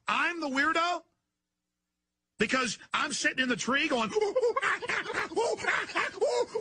I'm the weirdo? Because I'm sitting in the tree going,